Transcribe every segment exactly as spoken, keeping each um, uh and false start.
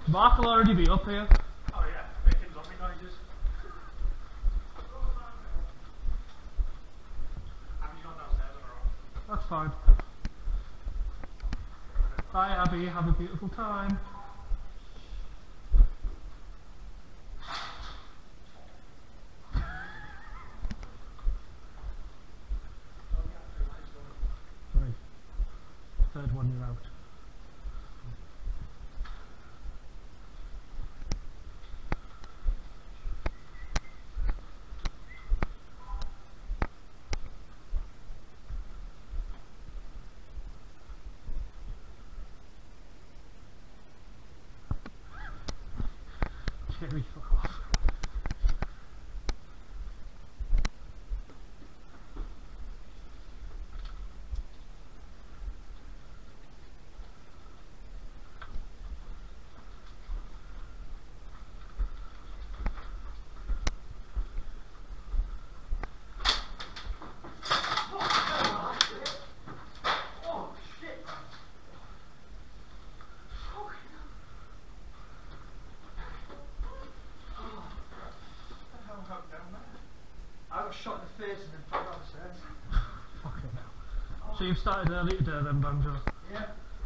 Mark will already be up here. Oh yeah, making zombie noises. Abby's gone downstairs on her own. That's fine. Bye Abby, have a beautiful time. Right. Third one you're out. Cherry, fuck off. I got shot in the face and then fell downstairs. Fucking hell. So you've started early today then, Banjo? Yeah.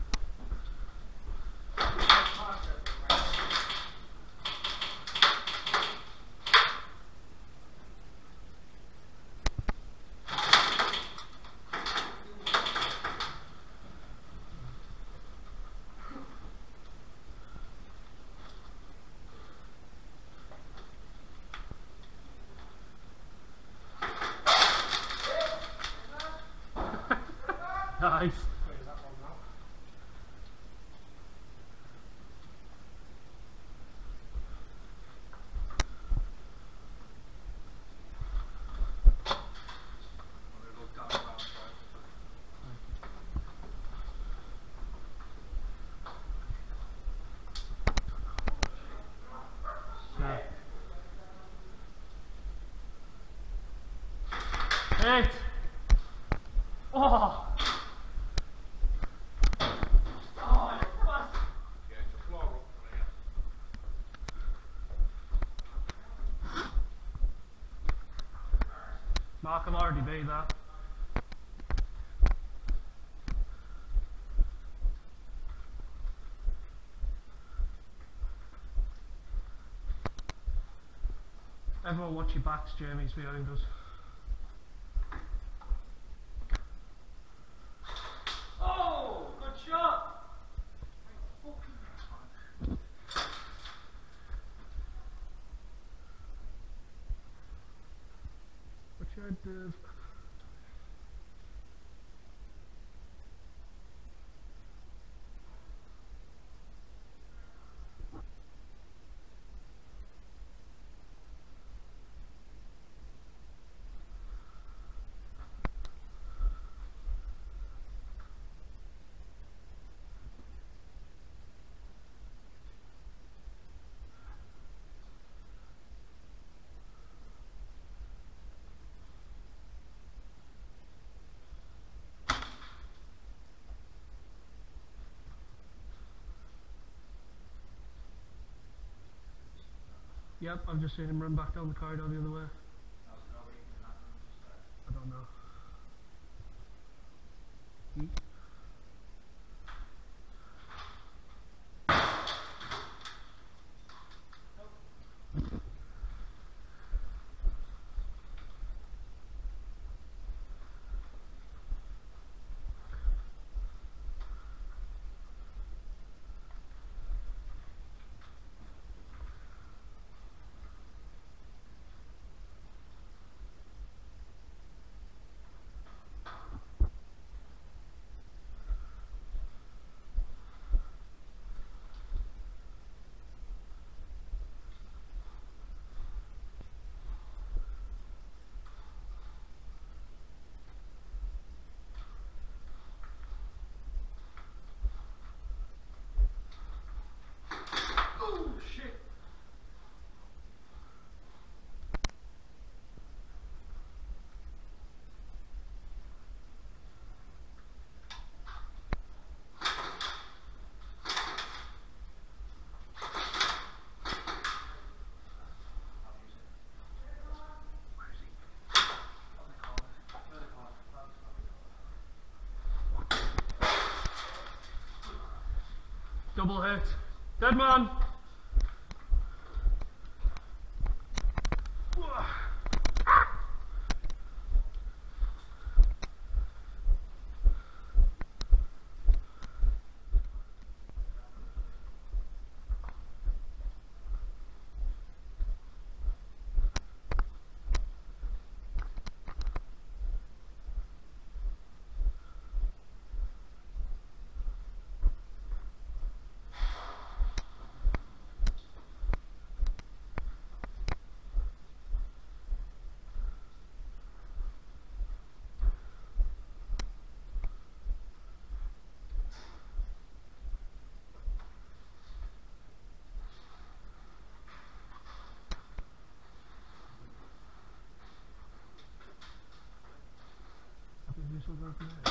Nice. Where's that one now? Yeah. Eight. Oh. Mark will already be there. Everyone watch your backs, Jamie's behind us. Oh, good shot! Watch your head, Dave. Yep, I've just seen him run back down the corridor the other way. I don't know. Yeet. Double hit. Dead man. This will work now.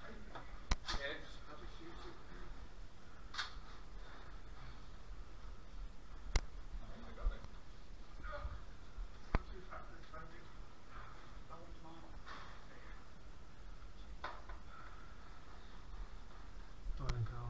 I think I'll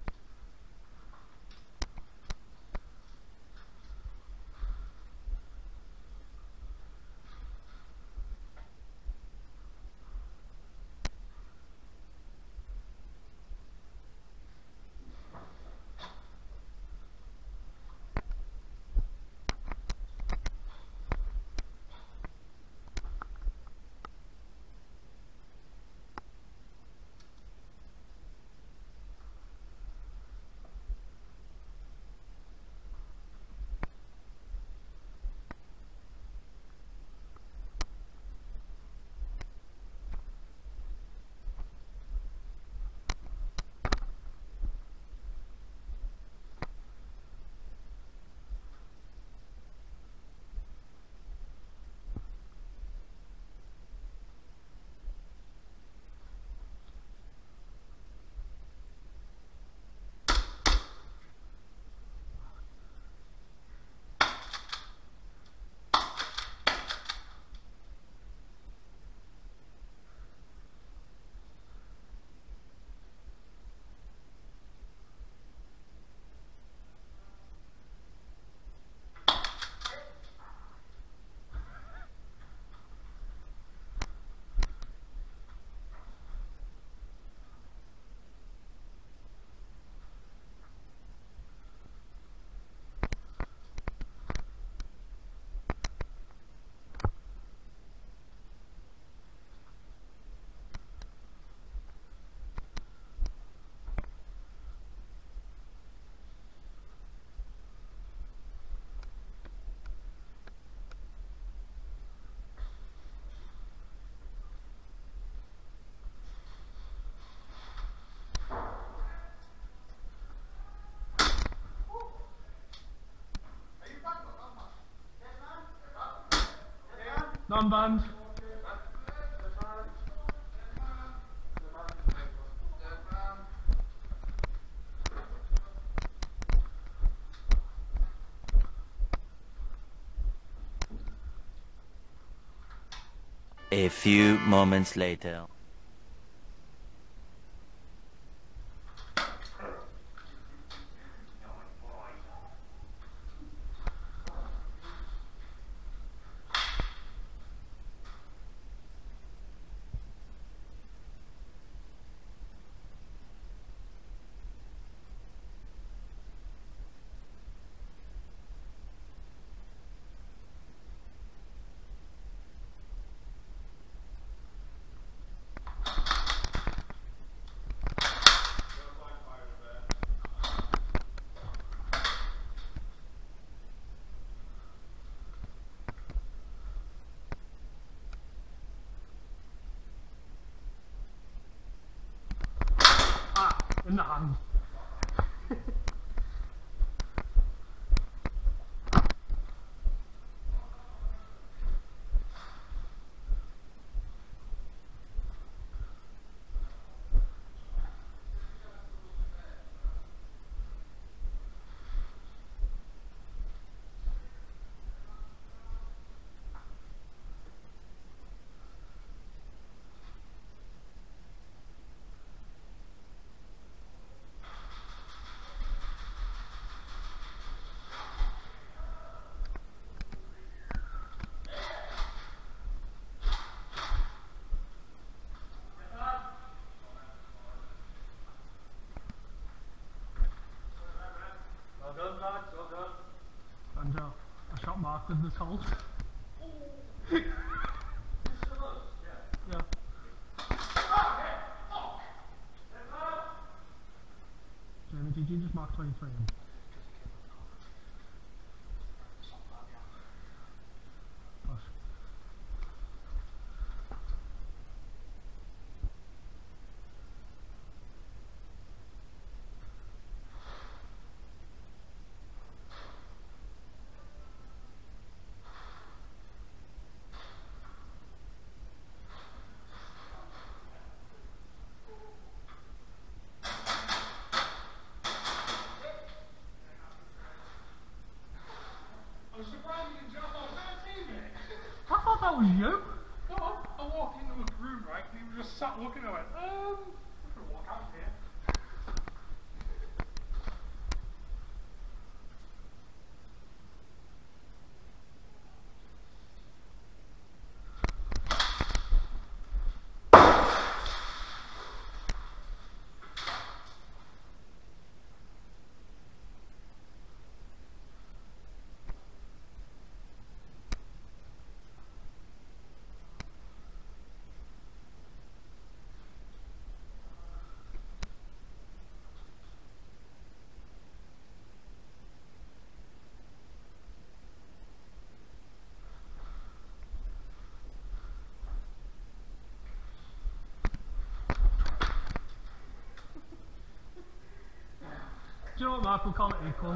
non-band. A few moments later. In the hand. marked in this hole. Yeah. Jamie, did you just mark twenty-three in? Push. I thought that was you. No, I walked into the room, right, and he was just sat looking. I went, um, I'm gonna walk out here. Do you know what, Mark? We'll call it equal.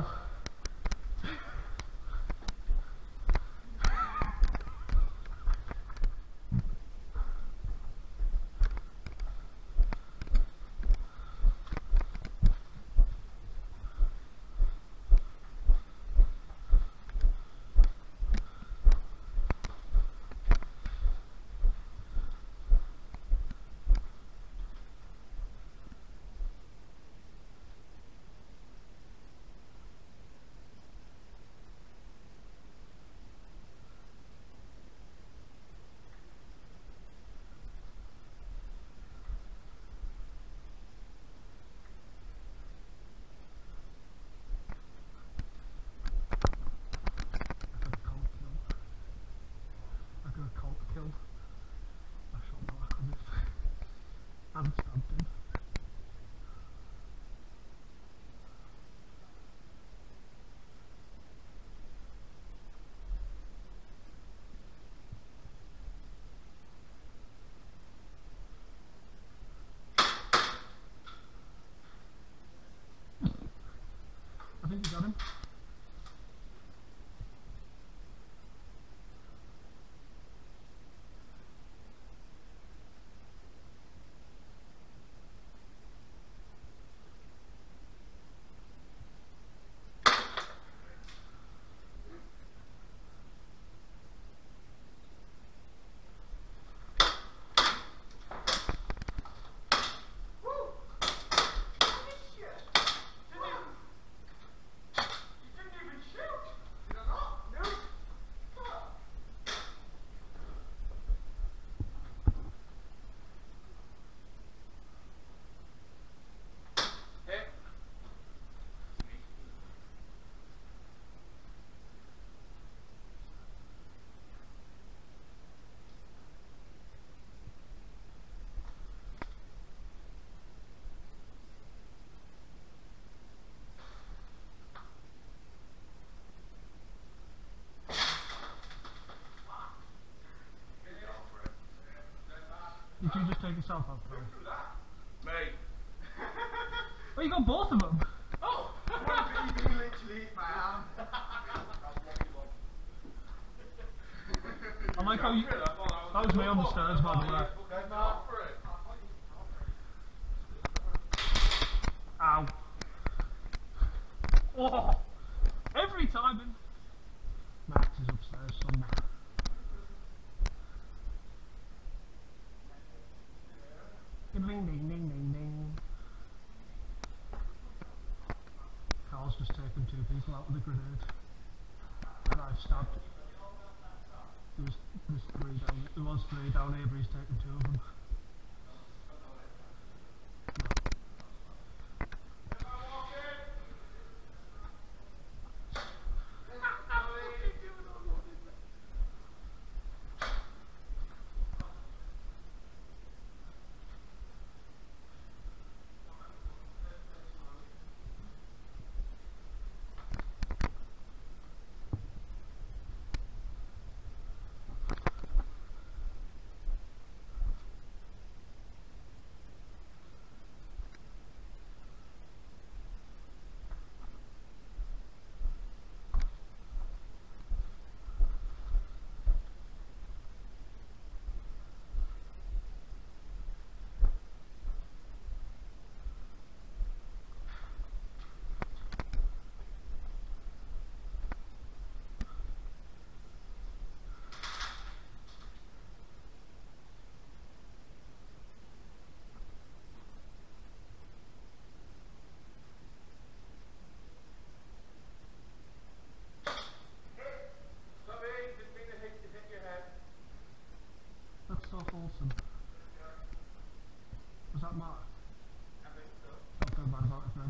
I'm something. I think you got him. Did you just take yourself out, bro? Mate. Oh, you got both of them? Oh! One baby literally hit my arm. I like how you... That was me on the stairs, by the way. Ow. Oh! Every time in... Max is upstairs somewhere. Ding ding ding ding ding. Carl's just taken two people out with a grenade. And I've stabbed. There was, there's three down, there was three down here, but he's taken two of them. that mark? Don't feel bad about it then.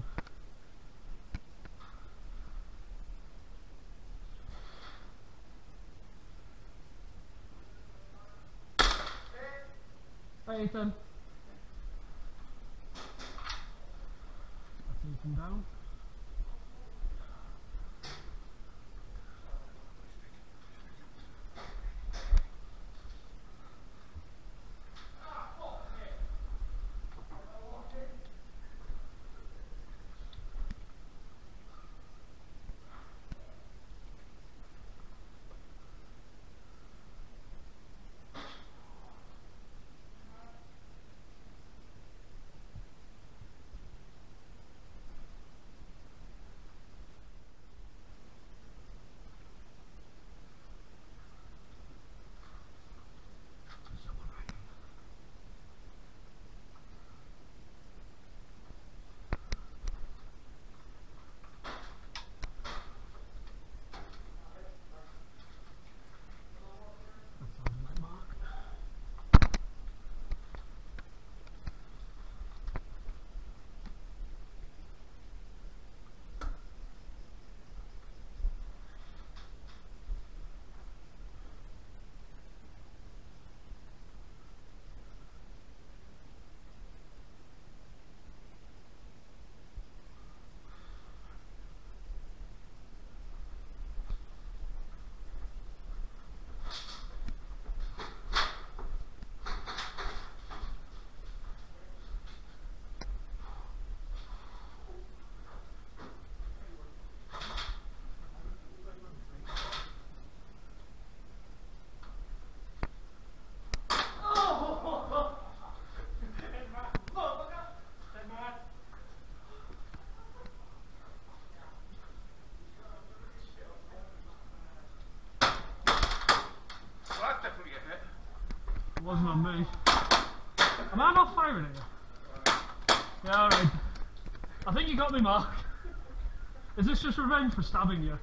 Hey Ethan. That's Ethan down. It wasn't on me. Am I not firing at you? Yeah, alright. I think you got me, Mark. Is this just revenge for stabbing you?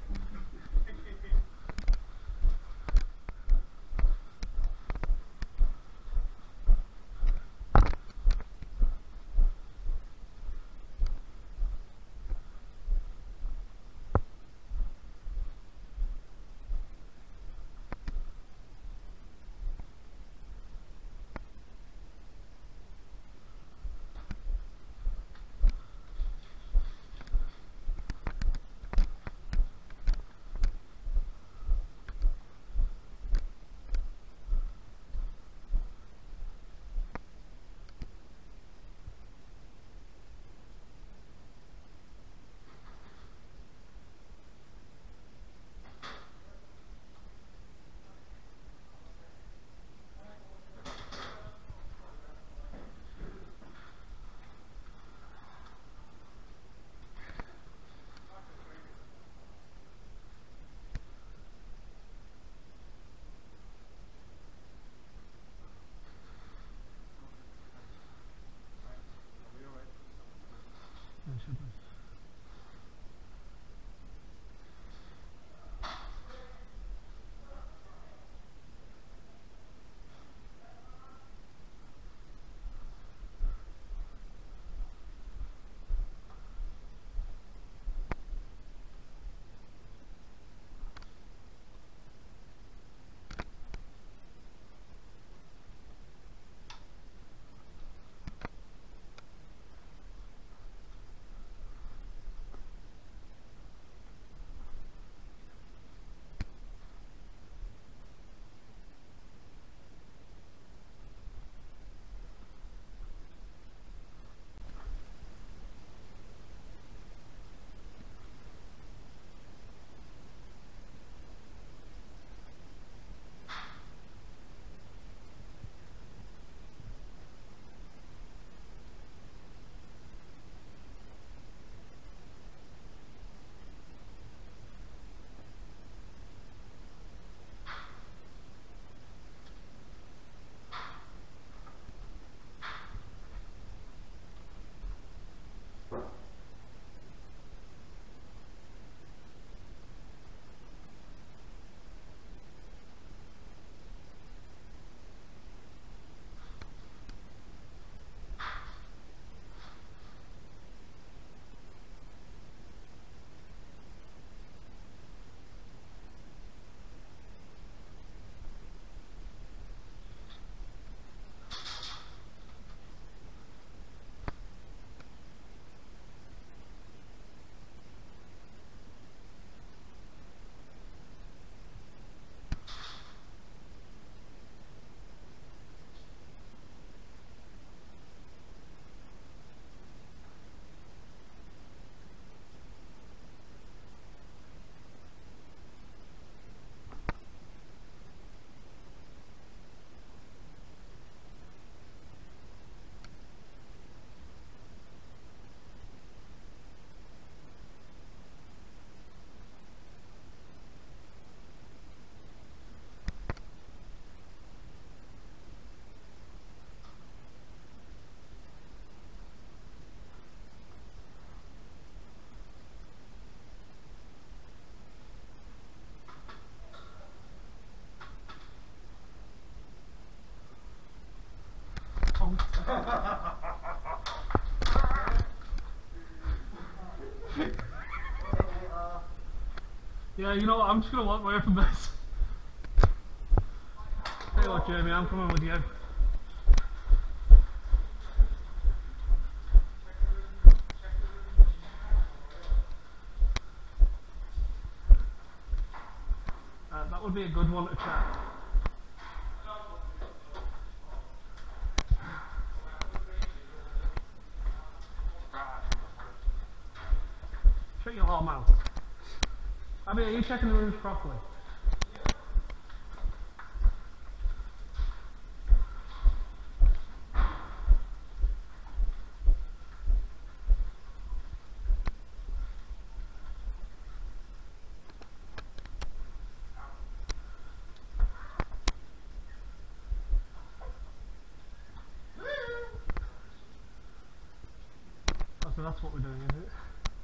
Yeah, you know what, I'm just gonna walk away from this. Tell you what, Jamie, I'm coming with you. Uh, that would be a good one to chat. Shut your whole mouth. I mean, are you checking the rooms properly? Oh, so that's what we're doing, is it?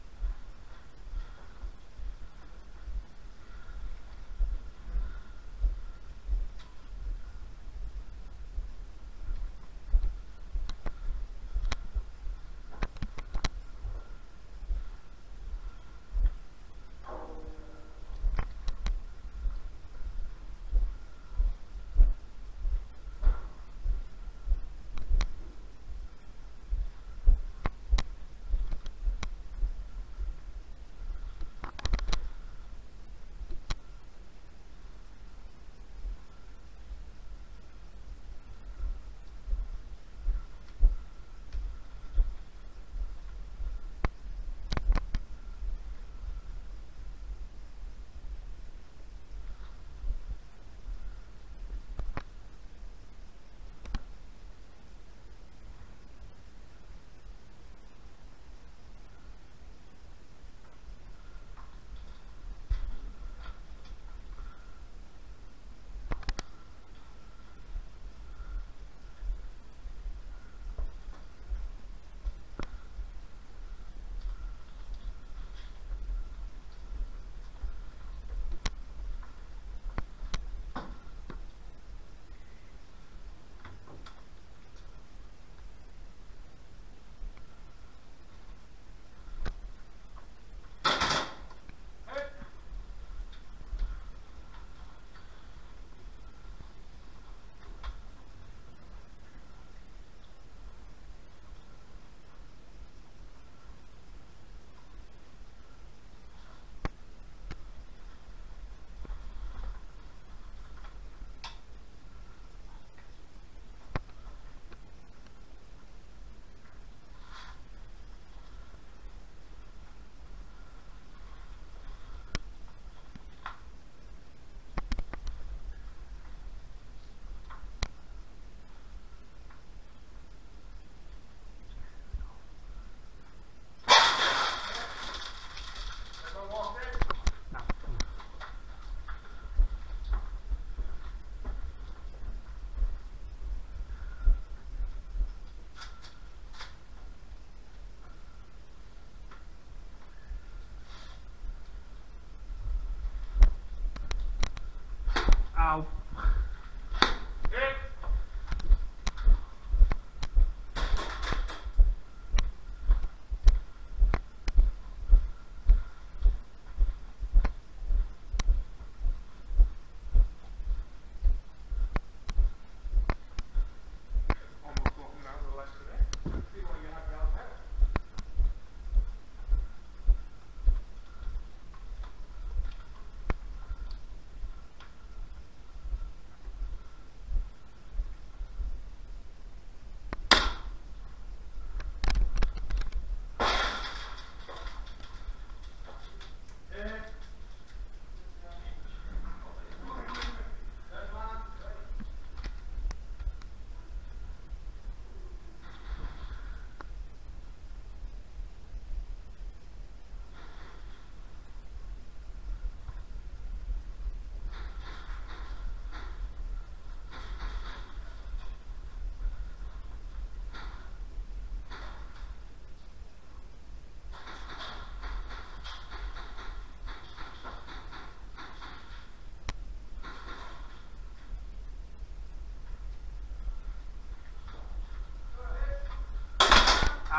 Ow.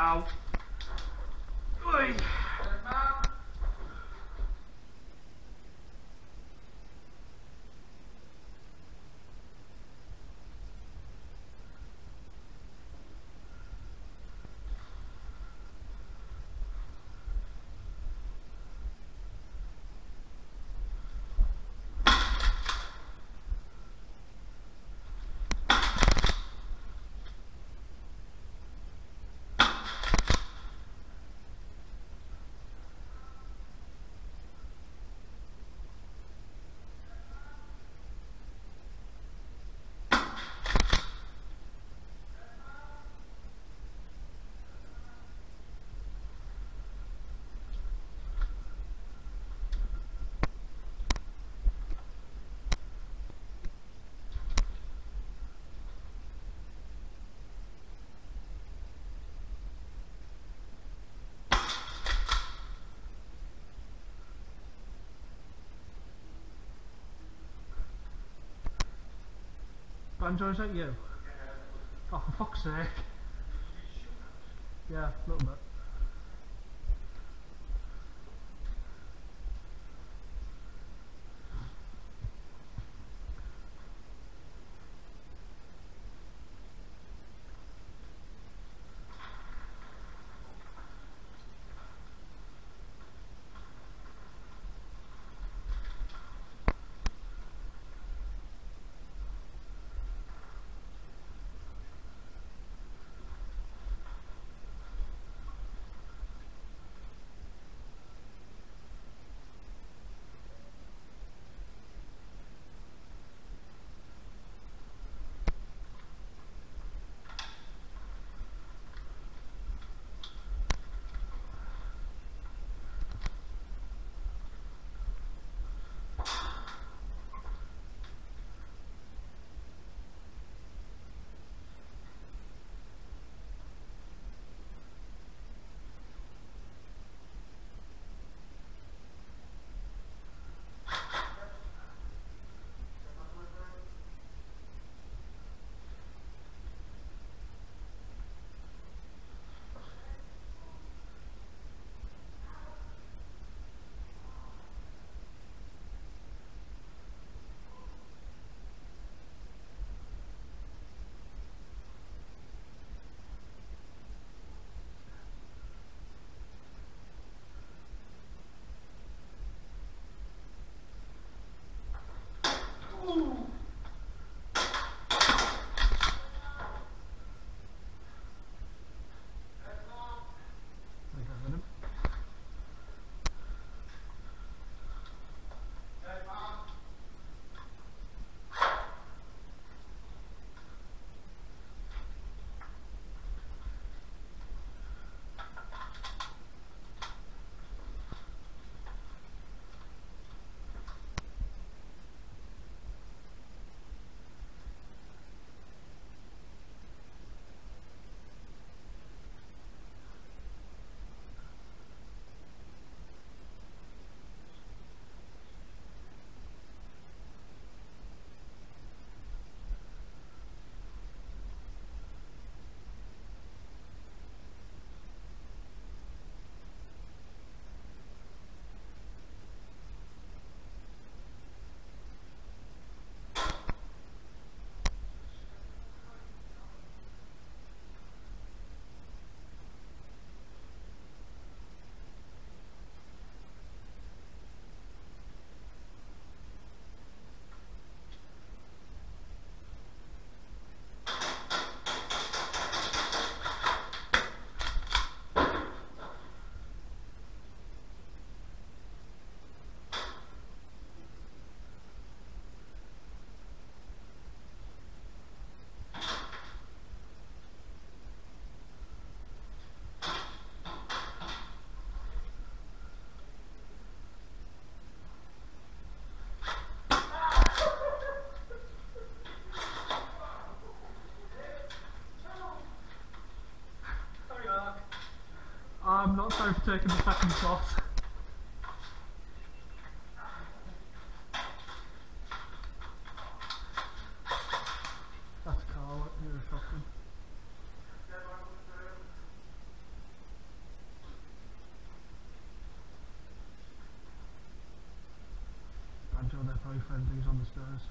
Ow. Oi. Banjo, is that you? Oh, for fuck's sake. Yeah, a little bit. I'm not sorry for taking the second slot. That's Carl, you're a shotgun. their boyfriend who's on the stairs.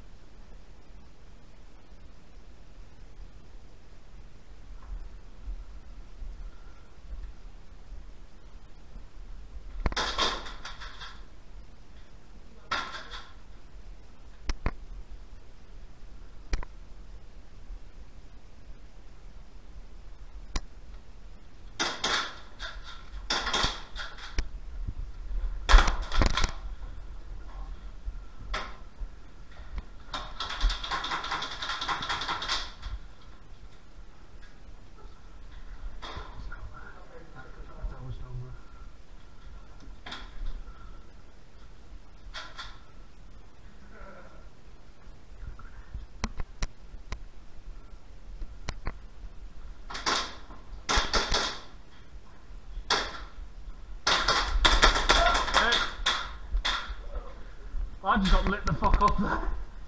I just got lit the fuck up there.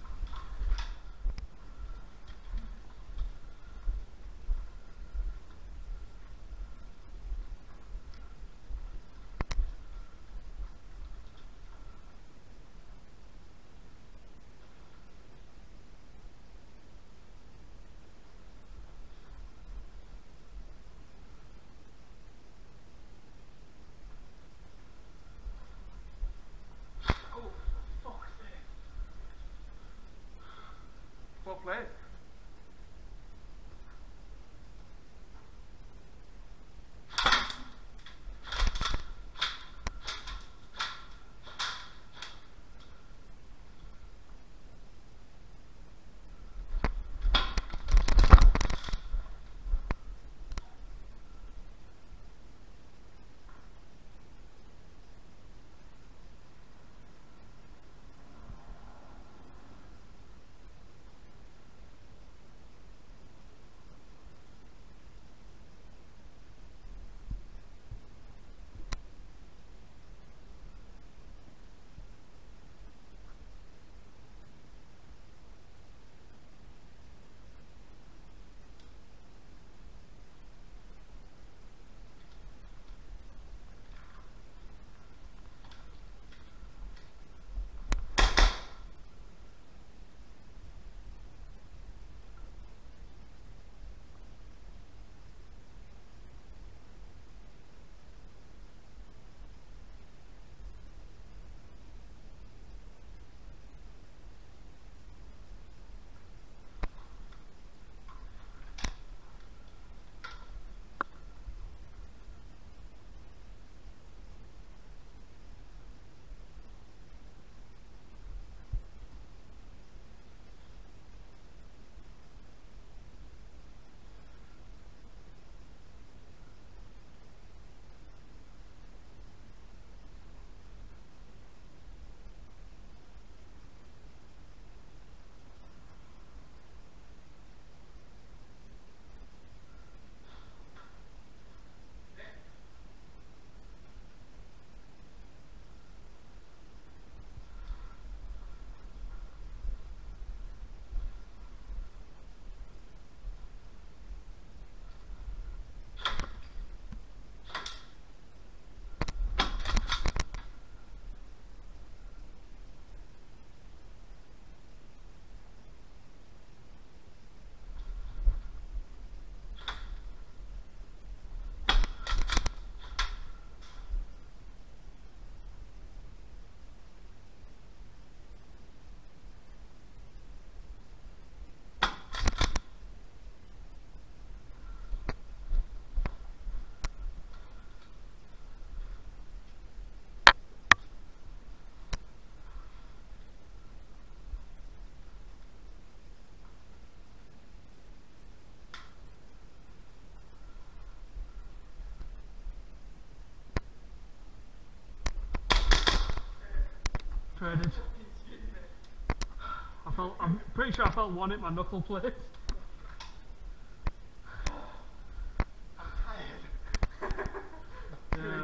Well played. Traded. I felt, I'm pretty sure I felt one hit my knuckle plate. I'm tired. Yeah.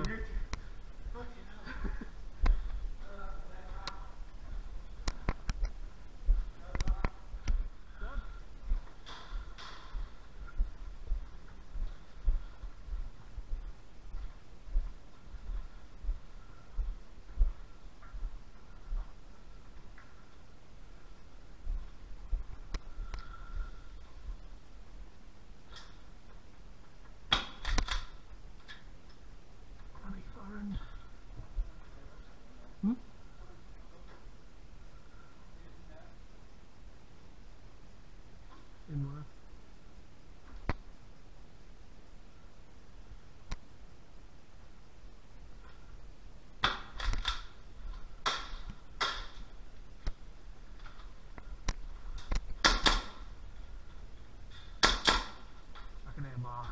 mark.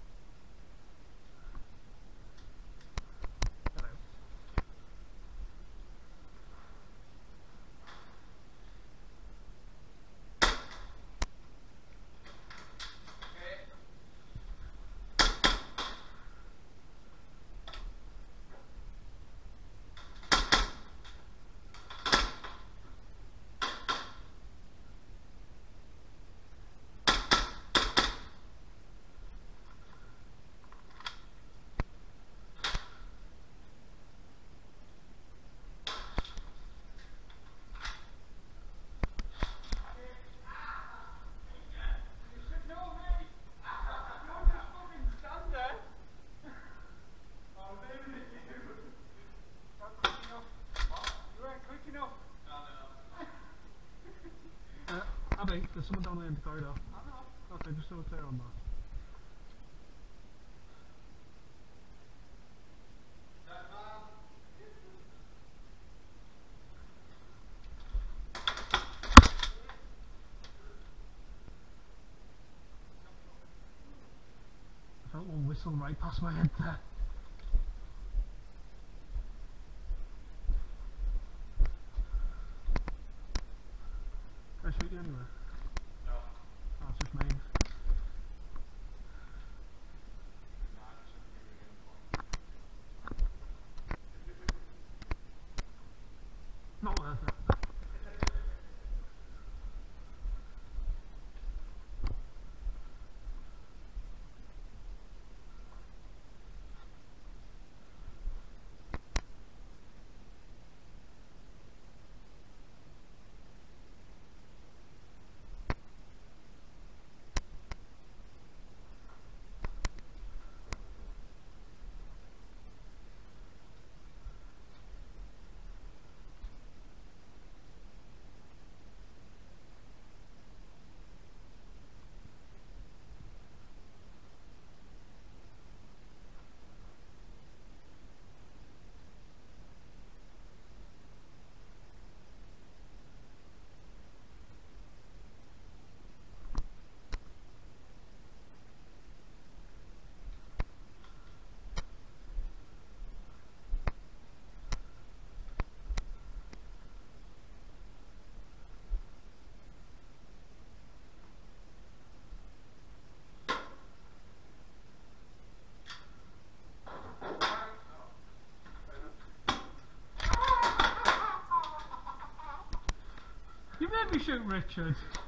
Hello. Uh, Abby, there's someone down there in the corridor. Okay, just so we're clear on that. I felt one whistle right past my head there. Can I shoot you anywhere? No. Oh, it's just main. Not worth it. You made me shoot Richard.